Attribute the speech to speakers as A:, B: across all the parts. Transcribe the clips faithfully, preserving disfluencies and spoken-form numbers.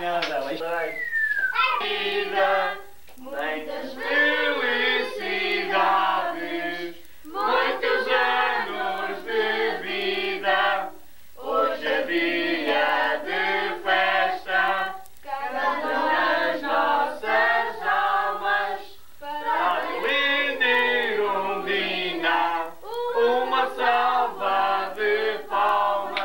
A: cunhada dela.
B: Vida, muitas felicidades, muitos anos de vida. Hoje é dia de festa, cada das nossas almas. Para Arlindo e Rondina, uma salva de palmas.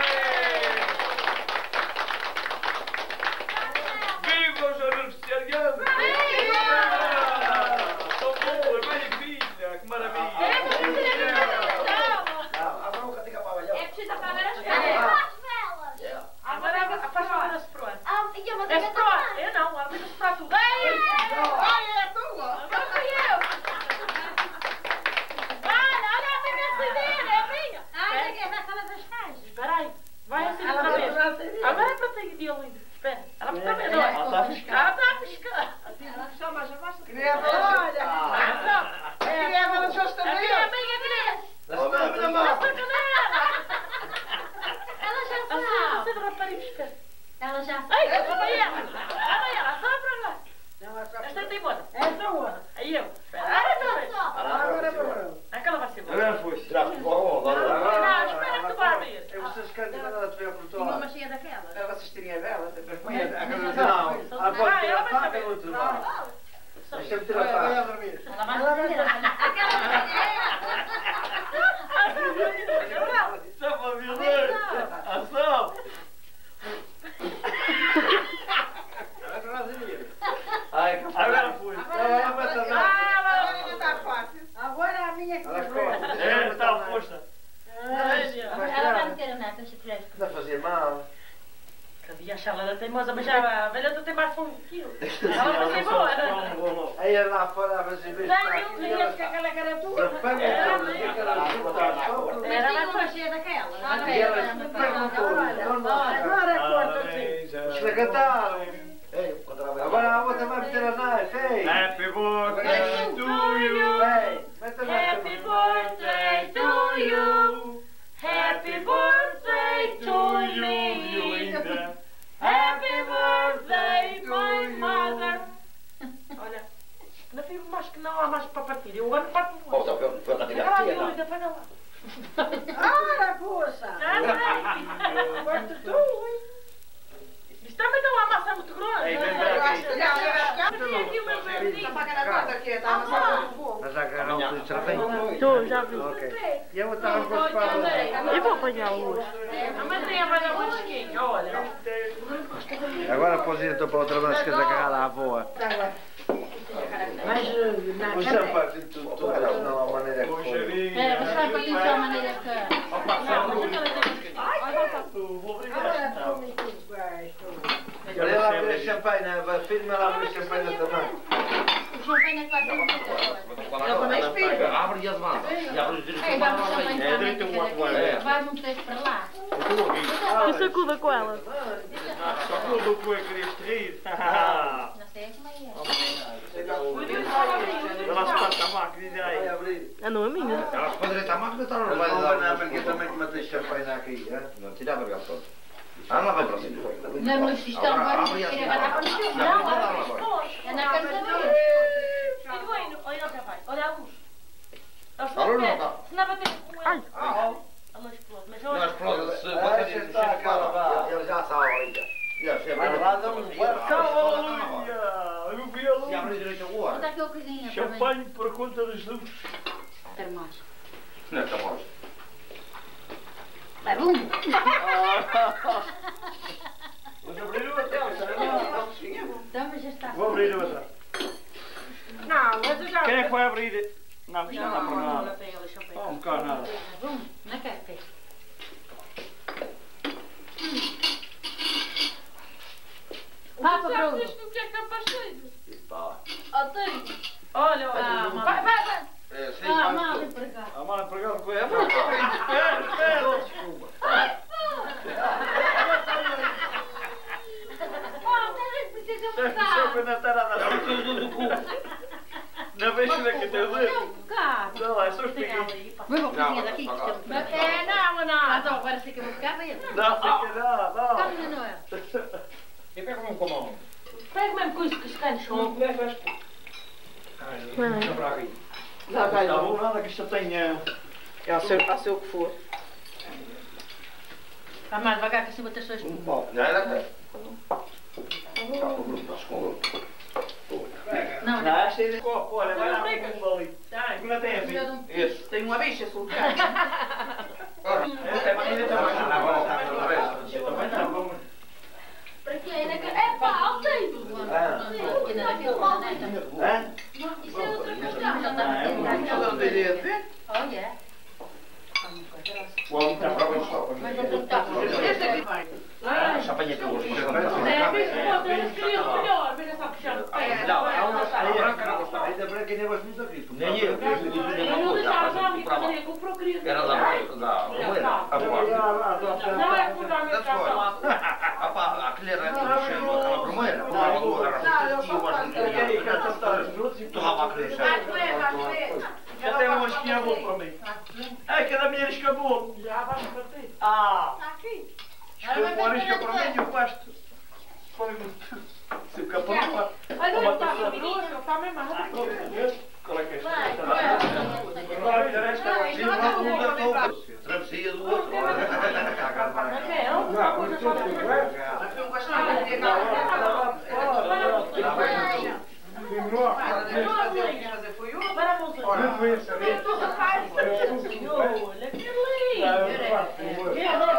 B: Viva os aniversariantes! São boas, mãe e filha, que maravilha!
C: É preciso apagar as velas. Agora faz uma das proas. É proa. Eu não, a vida está tudo. Ai, é tua. Agora fui eu. Olha, olha a minha cideira, é minha. Ai, é que é da sala das caixas. Espera aí, vai assim outra vez. Agora é para ter de lindo. Espera, ela está vendo. Ela está a fiscar. Ela está a fiscar. Ela está mais abaixo. Olha. Queria ver as suas também. A minha amiga Cris. Ela já sabe. Você de rapariga espera. Ela já sabe. Ai, olha ela. Olha ela, só para lá. Esta tem boa. Esta é boa. Aí eu. Espera. Agora é boa. Aquela vai ser boa.
A: Agora foi.
B: Não,
C: espera que tu vai abrir.
A: Vocês querem nada de ver por todo
C: Uma
A: lado.
C: machinha daquela.
A: Para vocês terem a vela, depois põe a
C: Não,
A: Não, a pode ter
C: ela
A: a
C: vai
A: faca
C: saber.
A: no outro lado. Deixa-me ter a faca.
C: Ela vai saber. Aquela
A: Só para violência. Ação. Ai, agora fui. Agora vai também.
C: Agora está fácil.
D: Agora a minha que
A: Ela
D: foi.
A: corta. É, está a força.
C: Ela vai meter a neta, deixa tirar.
A: Não fazia mal.
C: Havia a charla teimosa, mas já a velhota tem mais fundo que eu. Ela vai ser boa, né?
A: Aí lá fora, a ver se vê.
D: Tenho, querias que aquela que era tua?
C: Era mais machinha daquela.
D: Agora corta assim.
A: Os que cantaram. Agora a outra vai meter a knife, ei!
B: Happy birthday to you!
A: Ei, mete a knife.
C: Happy birthday to you! Happy birthday to me! Happy birthday, my mother! Olha, não fico mais que não há mais para partir. Eu agora parto
E: Oh, tá vendo? Foi para tirar
C: Pega lá,
E: a
C: Violida, pega lá.
D: Ora, poça!
C: Já sei.
D: Corta tu, hein?
C: Isto também não há massa muito grossa.
A: Ei, vem para aqui.
C: Tem aqui o meu verdinho.
D: Apaga a conta aqui, está a amassar o fogo.
A: Mas já agarrou o de serpente?
F: Estou, já vi.
A: Ok. E eu estava com os pavos.
F: Eu vou apanhar hoje.
C: A madrinha vai dar uma esquinha, olha.
A: Agora pôs ir então para outra banda, se queres agarrar à boa.
D: Mas na
A: O
D: cama...
A: champanhe, tu não há maneira que foi.
C: É, você vai para isso a maneira que... Não, mas aquela tem...
D: Agora come tudo, vai, estou...
A: Olha lá abrir champanhe, filma lá abrir champanhe também.
C: O champanhe é que vai ser muito
E: Ela também espera. Abre e avança. E abre os dedos
C: É,
E: para
C: vamos
E: lá.
C: também
E: É direito um outro lado.
C: vai muito tempo para lá.
F: Eu sacuda com ela.
B: Só que eu dou com a querer rir.
C: Não sei como é.
B: Ela está a máquina
A: Vai
B: aí.
A: abrir.
F: Ah, não é minha.
E: Ela se pode direito à máquina, está
A: Não
E: não
A: vai
E: vai
A: dar
E: dar.
A: porque também te matei champanhe aqui.
E: Não, tira a verga toda. Ah, lá vai para cima.
C: Não, mas isto é um
E: Agora,
C: barulho
E: abre e
C: que
E: assim.
C: vai dar para o chão.
E: Não,
C: Não,
E: não, não.
C: é na casa dele. Eduardo, olha o rapaz, olha a luz.
E: A luz não está.
C: Se não bater com ele.
F: Ai.
C: A luz explode, mas
E: Não,
C: olha.
E: explode. Se
A: Ah,
E: bater
A: já
E: no
A: está,
E: chão,
A: cara,
E: cara.
A: vá. Ele já sabe ainda.
B: Aleluia! Eu vi a
E: Se
B: luz.
E: abre direito
C: Onde
E: agora.
C: é que eu cozinho?
B: Champanhe por conta das luzes.
C: Quero mais.
E: Não é capaz.
C: Vai, bum!
B: Vamos abrir outra.
C: Então, mas já está.
B: Vou abrir outra.
D: Não, mas eu já...
B: Quem é que vai abrir? Não, isto não dá para nada.
C: tem ali champanhe.
B: Não, um bocado nada.
C: Bum, na cara, tem. Papa, Bruno.
D: O que é que é para cheio?
C: Olha, olha. Vai, vai, vai.
E: É, sim,
C: Ah,
E: vai
C: mal,
E: tudo.
C: vem para cá.
B: A mala empregada foi a espera, espera.
C: Oh, mas precisa
B: Só
C: mudar.
B: quando está nada. Não vejo que tem
C: Não,
B: ler.
C: um bocado.
B: Não, é só os
C: Tem
B: pequenos.
C: ali, pá. Vou para a cozinha daqui.
E: Não, não, não.
C: É, não, não. Ah, então agora sei que eu vou ficar bem.
B: Não, sei que não, não.
C: Calma, Noel.
E: Eu pego um
B: Não, não, não, nada que isto tenha.
C: É ao seu, ao seu que for. Vai mais devagar que assim vou ter só este.
E: Não, era.
C: Não,
B: Não, esta é de copo, olha, vai lá um fundo ali. Ainda tem assim.
E: Isso.
C: tem uma bicha soltar.
E: Ora,
B: Esta é mais, ainda tem mais.
E: agora está com a vez.
B: Também não, vamos.
D: É pá, alteio.
B: Hã?
D: Isso é outra coisa.
E: Eu não teria de ver.
D: Olha.
B: O homem está para o stop.
D: Mas não tem que estar.
E: Já apanhei com os
C: É, vês que pode ter escolhido melhor, mas é só puxar.
E: Não, é uma branca não gostava.
A: Ainda branca nem gosto muito daquilo.
E: Nem eu.
C: Eu não deixava já, porque eu comprou queria.
E: Era da da Romeira, a boa.
C: Não é por dar minha casa lá.
E: Ah pá, aquele era tudo cheio, aquela Romeira. Tomava duas garrafas e eu gosto de tomava aquele cheio.
B: Já tem uma espinha boa para mim. Ai, cada mulher escapou.
C: Já vamos partir.
B: Ah!
D: Aqui.
B: Escapou a isca para mim e o pasto. Foi muito. Se o capô não faz.
C: Olha, não está a bruxa, está mesmo a
B: Qual é que é esta?
D: Vai,
B: Agora a mulher esta.
E: Travessia do outro.
C: Olha que lindo!